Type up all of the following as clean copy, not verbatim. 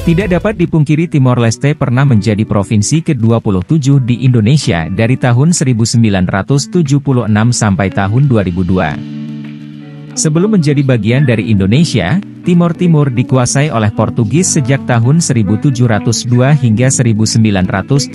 Tidak dapat dipungkiri Timor Leste pernah menjadi provinsi ke-27 di Indonesia dari tahun 1976 sampai tahun 2002. Sebelum menjadi bagian dari Indonesia, Timor Timur dikuasai oleh Portugis sejak tahun 1702 hingga 1975.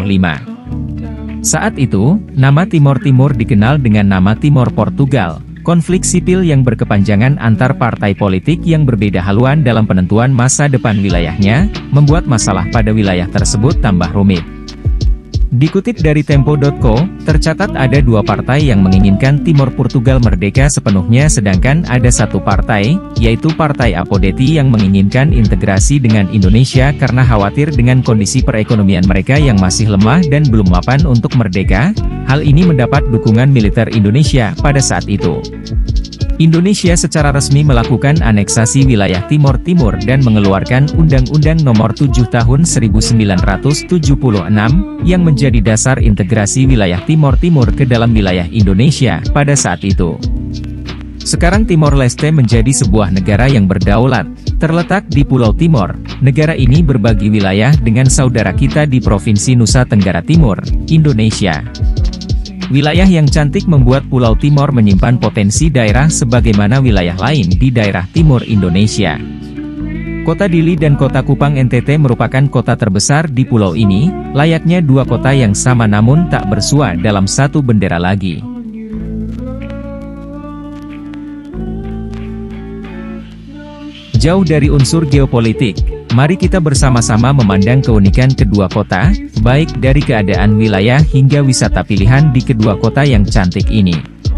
Saat itu, nama Timor Timur dikenal dengan nama Timor Portugal. Konflik sipil yang berkepanjangan antar partai politik yang berbeda haluan dalam penentuan masa depan wilayahnya, membuat masalah pada wilayah tersebut tambah rumit. Dikutip dari Tempo.co, tercatat ada dua partai yang menginginkan Timor Portugal merdeka sepenuhnya sedangkan ada satu partai, yaitu Partai Apodeti yang menginginkan integrasi dengan Indonesia karena khawatir dengan kondisi perekonomian mereka yang masih lemah dan belum mapan untuk merdeka. Hal ini mendapat dukungan militer Indonesia pada saat itu. Indonesia secara resmi melakukan aneksasi wilayah Timor Timur dan mengeluarkan Undang-Undang Nomor 7 Tahun 1976, yang menjadi dasar integrasi wilayah Timor Timur ke dalam wilayah Indonesia pada saat itu. Sekarang Timor Leste menjadi sebuah negara yang berdaulat, terletak di Pulau Timor. Negara ini berbagi wilayah dengan saudara kita di Provinsi Nusa Tenggara Timur, Indonesia. Wilayah yang cantik membuat Pulau Timor menyimpan potensi daerah sebagaimana wilayah lain di daerah timur Indonesia. Kota Dili dan Kota Kupang NTT merupakan kota terbesar di pulau ini, layaknya dua kota yang sama namun tak bersua dalam satu bendera lagi. Jauh dari unsur geopolitik, mari kita bersama-sama memandang keunikan kedua kota, baik dari keadaan wilayah hingga wisata pilihan di kedua kota yang cantik ini.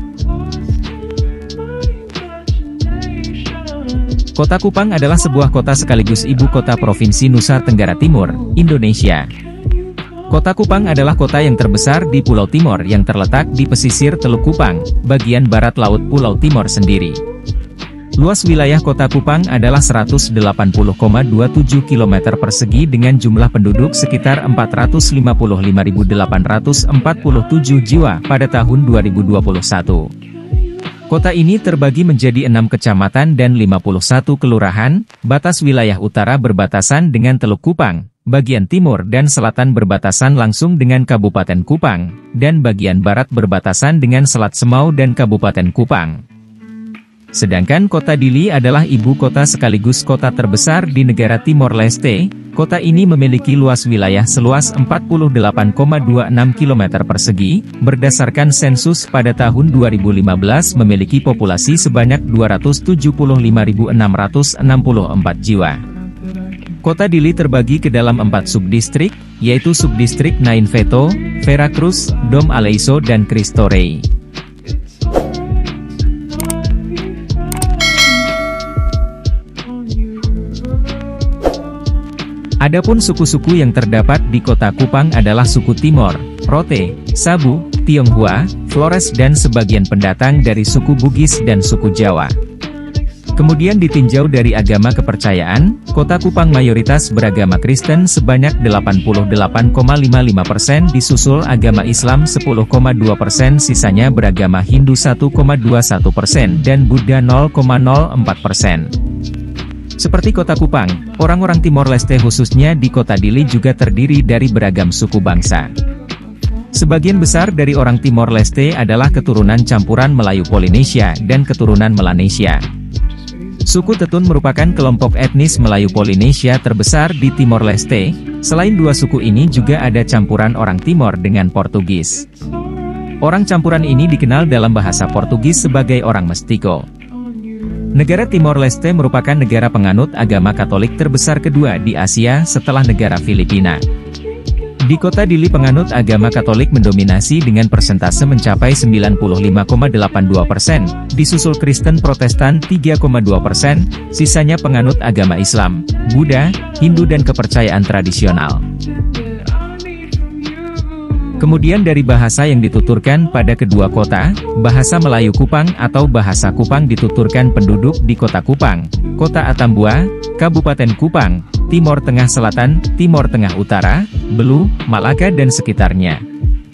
Kota Kupang adalah sebuah kota sekaligus ibu kota Provinsi Nusa Tenggara Timur, Indonesia. Kota Kupang adalah kota yang terbesar di Pulau Timor yang terletak di pesisir Teluk Kupang, bagian barat laut Pulau Timor sendiri. Luas wilayah Kota Kupang adalah 180,27 km persegi dengan jumlah penduduk sekitar 455.847 jiwa pada tahun 2021. Kota ini terbagi menjadi 6 kecamatan dan 51 kelurahan, batas wilayah utara berbatasan dengan Teluk Kupang, bagian timur dan selatan berbatasan langsung dengan Kabupaten Kupang, dan bagian barat berbatasan dengan Selat Semau dan Kabupaten Kupang. Sedangkan Kota Dili adalah ibu kota sekaligus kota terbesar di negara Timor Leste. Kota ini memiliki luas wilayah seluas 48,26 km persegi, berdasarkan sensus pada tahun 2015 memiliki populasi sebanyak 275.664 jiwa. Kota Dili terbagi ke dalam 4 subdistrik, yaitu subdistrik Nain Veto, Veracruz, Dom Aleiso dan Cristo Rey. Adapun suku-suku yang terdapat di Kota Kupang adalah suku Timor, Rote, Sabu, Tionghoa, Flores dan sebagian pendatang dari suku Bugis dan suku Jawa. Kemudian ditinjau dari agama kepercayaan, Kota Kupang mayoritas beragama Kristen sebanyak 88,55%, disusul agama Islam 10,2%, sisanya beragama Hindu 1,21% dan Buddha 0,04%. Seperti Kota Kupang, orang-orang Timor Leste khususnya di Kota Dili juga terdiri dari beragam suku bangsa. Sebagian besar dari orang Timor Leste adalah keturunan campuran Melayu Polinesia dan keturunan Melanesia. Suku Tetun merupakan kelompok etnis Melayu Polinesia terbesar di Timor Leste. Selain dua suku ini juga ada campuran orang Timor dengan Portugis. Orang campuran ini dikenal dalam bahasa Portugis sebagai orang Mestiko. Negara Timor Leste merupakan negara penganut agama Katolik terbesar kedua di Asia setelah negara Filipina. Di Kota Dili penganut agama Katolik mendominasi dengan persentase mencapai 95,82%, disusul Kristen Protestan 3,2%, sisanya penganut agama Islam, Buddha, Hindu dan kepercayaan tradisional. Kemudian dari bahasa yang dituturkan pada kedua kota, bahasa Melayu Kupang atau bahasa Kupang dituturkan penduduk di Kota Kupang, Kota Atambua, Kabupaten Kupang, Timor Tengah Selatan, Timor Tengah Utara, Belu, Malaka dan sekitarnya.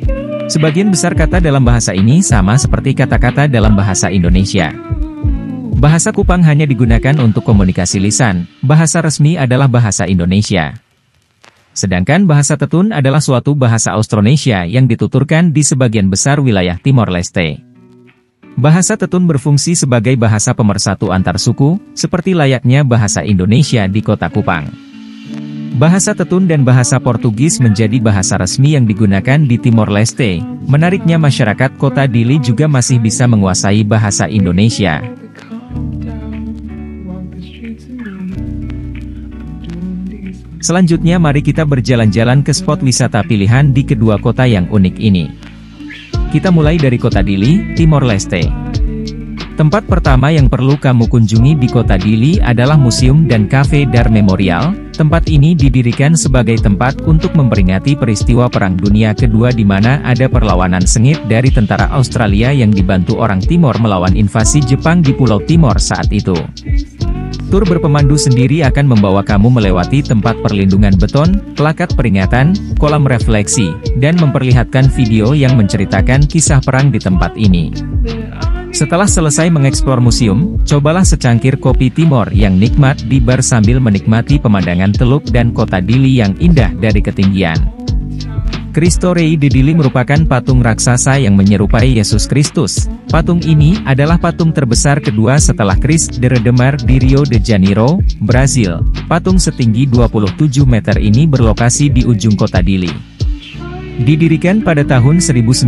Sebagian besar kata dalam bahasa ini sama seperti kata-kata dalam bahasa Indonesia. Bahasa Kupang hanya digunakan untuk komunikasi lisan, bahasa resmi adalah bahasa Indonesia. Sedangkan bahasa Tetun adalah suatu bahasa Austronesia yang dituturkan di sebagian besar wilayah Timor Leste. Bahasa Tetun berfungsi sebagai bahasa pemersatu antar suku, seperti layaknya bahasa Indonesia di kota Kupang. Bahasa Tetun dan bahasa Portugis menjadi bahasa resmi yang digunakan di Timor Leste. Menariknya masyarakat kota Dili juga masih bisa menguasai bahasa Indonesia. Selanjutnya mari kita berjalan-jalan ke spot wisata pilihan di kedua kota yang unik ini. Kita mulai dari kota Dili, Timor Leste. Tempat pertama yang perlu kamu kunjungi di kota Dili adalah Museum dan Cafe Dar Memorial. Tempat ini didirikan sebagai tempat untuk memperingati peristiwa Perang Dunia Kedua di mana ada perlawanan sengit dari tentara Australia yang dibantu orang Timor melawan invasi Jepang di Pulau Timor saat itu. Tur berpemandu sendiri akan membawa kamu melewati tempat perlindungan beton, plakat peringatan, kolam refleksi, dan memperlihatkan video yang menceritakan kisah perang di tempat ini. Setelah selesai mengeksplor museum, cobalah secangkir kopi Timor yang nikmat di bar sambil menikmati pemandangan Teluk dan kota Dili yang indah dari ketinggian. Cristo Rei de Dili merupakan patung raksasa yang menyerupai Yesus Kristus. Patung ini adalah patung terbesar kedua setelah Cristo Redentor di Rio de Janeiro, Brasil. Patung setinggi 27 meter ini berlokasi di ujung kota Dili. Didirikan pada tahun 1996,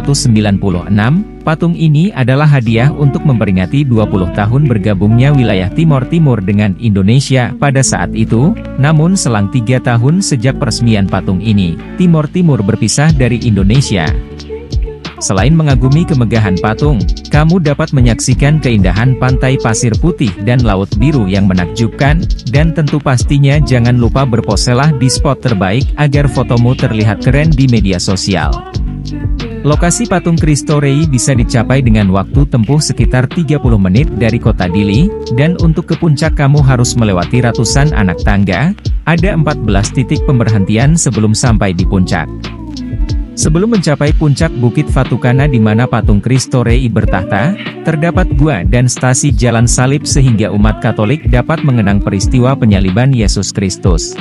patung ini adalah hadiah untuk memperingati 20 tahun bergabungnya wilayah Timor Timur dengan Indonesia pada saat itu. Namun selang 3 tahun sejak peresmian patung ini, Timor Timur berpisah dari Indonesia. Selain mengagumi kemegahan patung, kamu dapat menyaksikan keindahan pantai pasir putih dan laut biru yang menakjubkan, dan tentu pastinya jangan lupa berposelah di spot terbaik agar fotomu terlihat keren di media sosial. Lokasi patung Cristo Rei bisa dicapai dengan waktu tempuh sekitar 30 menit dari kota Dili, dan untuk ke puncak kamu harus melewati ratusan anak tangga. Ada 14 titik pemberhentian sebelum sampai di puncak. Sebelum mencapai puncak Bukit Fatukana di mana patung Cristo Rei bertahta, terdapat gua dan stasi jalan salib sehingga umat Katolik dapat mengenang peristiwa penyaliban Yesus Kristus.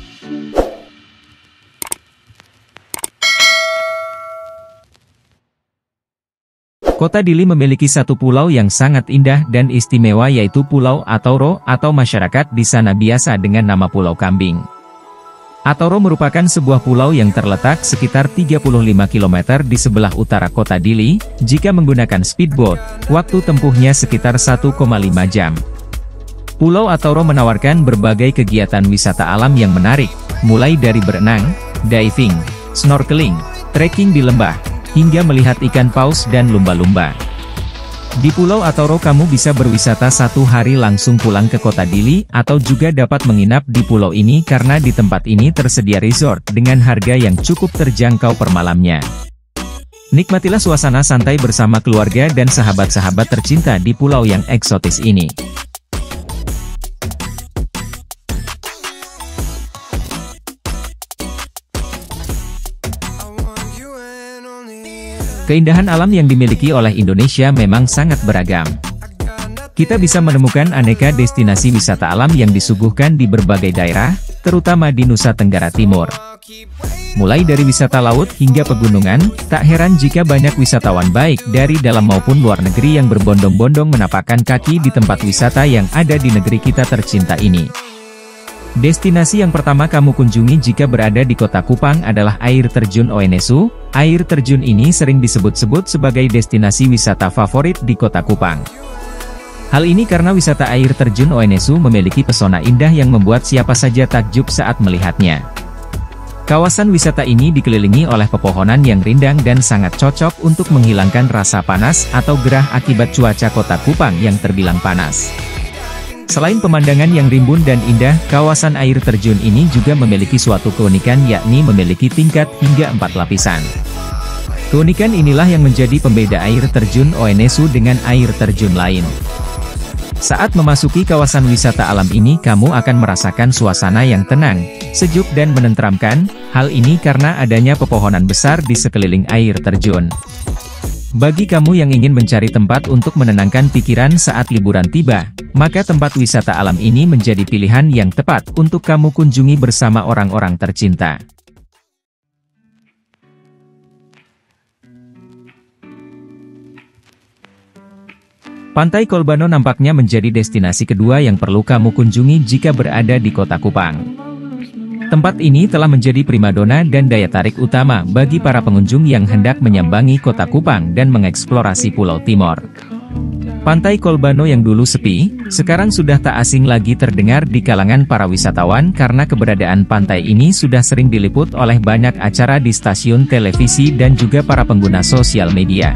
Kota Dili memiliki satu pulau yang sangat indah dan istimewa yaitu Pulau Atauro atau masyarakat di sana biasa dengan nama Pulau Kambing. Atauro merupakan sebuah pulau yang terletak sekitar 35 km di sebelah utara kota Dili. Jika menggunakan speedboat, waktu tempuhnya sekitar 1,5 jam. Pulau Atauro menawarkan berbagai kegiatan wisata alam yang menarik, mulai dari berenang, diving, snorkeling, trekking di lembah, hingga melihat ikan paus dan lumba-lumba. Di Pulau Atauro kamu bisa berwisata 1 hari langsung pulang ke kota Dili, atau juga dapat menginap di pulau ini karena di tempat ini tersedia resort dengan harga yang cukup terjangkau per malamnya. Nikmatilah suasana santai bersama keluarga dan sahabat-sahabat tercinta di pulau yang eksotis ini. Keindahan alam yang dimiliki oleh Indonesia memang sangat beragam. Kita bisa menemukan aneka destinasi wisata alam yang disuguhkan di berbagai daerah, terutama di Nusa Tenggara Timur. Mulai dari wisata laut hingga pegunungan, tak heran jika banyak wisatawan baik dari dalam maupun luar negeri yang berbondong-bondong menapakkan kaki di tempat wisata yang ada di negeri kita tercinta ini. Destinasi yang pertama kamu kunjungi jika berada di kota Kupang adalah air terjun Oenesu. Air terjun ini sering disebut-sebut sebagai destinasi wisata favorit di kota Kupang. Hal ini karena wisata air terjun Oenesu memiliki pesona indah yang membuat siapa saja takjub saat melihatnya. Kawasan wisata ini dikelilingi oleh pepohonan yang rindang dan sangat cocok untuk menghilangkan rasa panas atau gerah akibat cuaca kota Kupang yang terbilang panas. Selain pemandangan yang rimbun dan indah, kawasan air terjun ini juga memiliki suatu keunikan yakni memiliki tingkat hingga 4 lapisan. Keunikan inilah yang menjadi pembeda air terjun Oenesu dengan air terjun lain. Saat memasuki kawasan wisata alam ini kamu akan merasakan suasana yang tenang, sejuk dan menenteramkan. Hal ini karena adanya pepohonan besar di sekeliling air terjun. Bagi kamu yang ingin mencari tempat untuk menenangkan pikiran saat liburan tiba, maka tempat wisata alam ini menjadi pilihan yang tepat untuk kamu kunjungi bersama orang-orang tercinta. Pantai Kolbano nampaknya menjadi destinasi kedua yang perlu kamu kunjungi jika berada di Kota Kupang. Tempat ini telah menjadi primadona dan daya tarik utama bagi para pengunjung yang hendak menyambangi Kota Kupang dan mengeksplorasi Pulau Timor. Pantai Kolbano yang dulu sepi, sekarang sudah tak asing lagi terdengar di kalangan para wisatawan karena keberadaan pantai ini sudah sering diliput oleh banyak acara di stasiun televisi dan juga para pengguna sosial media.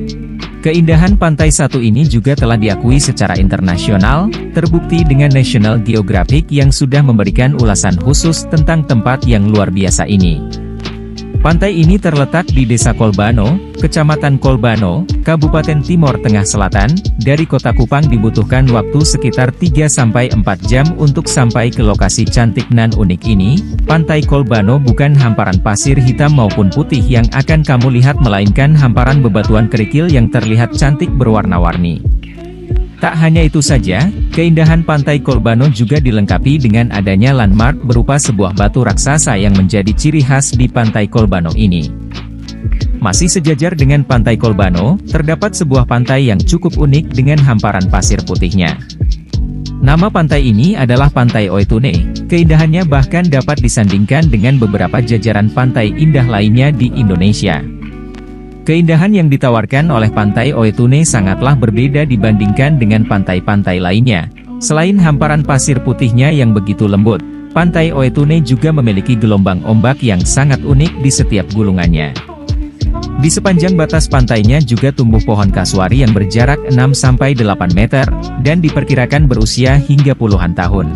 Keindahan pantai satu ini juga telah diakui secara internasional, terbukti dengan National Geographic yang sudah memberikan ulasan khusus tentang tempat yang luar biasa ini. Pantai ini terletak di Desa Kolbano, Kecamatan Kolbano, Kabupaten Timor Tengah Selatan. Dari Kota Kupang dibutuhkan waktu sekitar 3-4 jam untuk sampai ke lokasi cantik nan unik ini. Pantai Kolbano bukan hamparan pasir hitam maupun putih yang akan kamu lihat, melainkan hamparan bebatuan kerikil yang terlihat cantik berwarna-warni. Tak hanya itu saja, keindahan Pantai Kolbano juga dilengkapi dengan adanya landmark berupa sebuah batu raksasa yang menjadi ciri khas di Pantai Kolbano ini. Masih sejajar dengan Pantai Kolbano, terdapat sebuah pantai yang cukup unik dengan hamparan pasir putihnya. Nama pantai ini adalah Pantai Oetune. Keindahannya bahkan dapat disandingkan dengan beberapa jajaran pantai indah lainnya di Indonesia. Keindahan yang ditawarkan oleh Pantai Oetune sangatlah berbeda dibandingkan dengan pantai-pantai lainnya. Selain hamparan pasir putihnya yang begitu lembut, Pantai Oetune juga memiliki gelombang ombak yang sangat unik di setiap gulungannya. Di sepanjang batas pantainya juga tumbuh pohon kasuari yang berjarak 6-8 meter, dan diperkirakan berusia hingga puluhan tahun.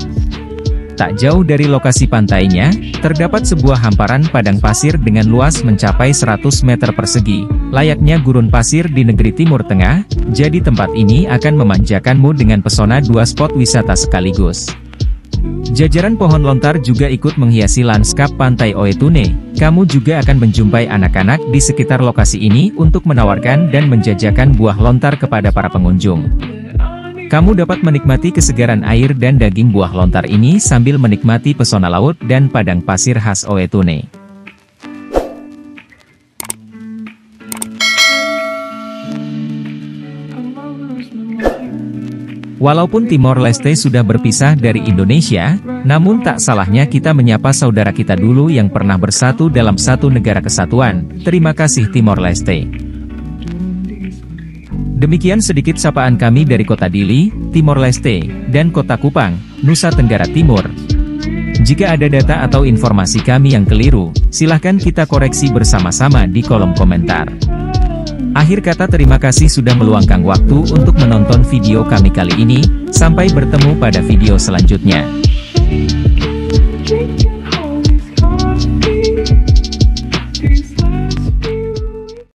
Tak jauh dari lokasi pantainya, terdapat sebuah hamparan padang pasir dengan luas mencapai 100 meter persegi, layaknya gurun pasir di negeri Timur Tengah. Jadi tempat ini akan memanjakanmu dengan pesona dua spot wisata sekaligus. Jajaran pohon lontar juga ikut menghiasi lanskap Pantai Oetune. Kamu juga akan menjumpai anak-anak di sekitar lokasi ini untuk menawarkan dan menjajakan buah lontar kepada para pengunjung. Kamu dapat menikmati kesegaran air dan daging buah lontar ini sambil menikmati pesona laut dan padang pasir khas Oetune. Walaupun Timor Leste sudah berpisah dari Indonesia, namun tak salahnya kita menyapa saudara kita dulu yang pernah bersatu dalam satu negara kesatuan. Terima kasih Timor Leste. Demikian sedikit sapaan kami dari Kota Dili, Timor Leste, dan Kota Kupang, Nusa Tenggara Timur. Jika ada data atau informasi kami yang keliru, silahkan kita koreksi bersama-sama di kolom komentar. Akhir kata, terima kasih sudah meluangkan waktu untuk menonton video kami kali ini. Sampai bertemu pada video selanjutnya.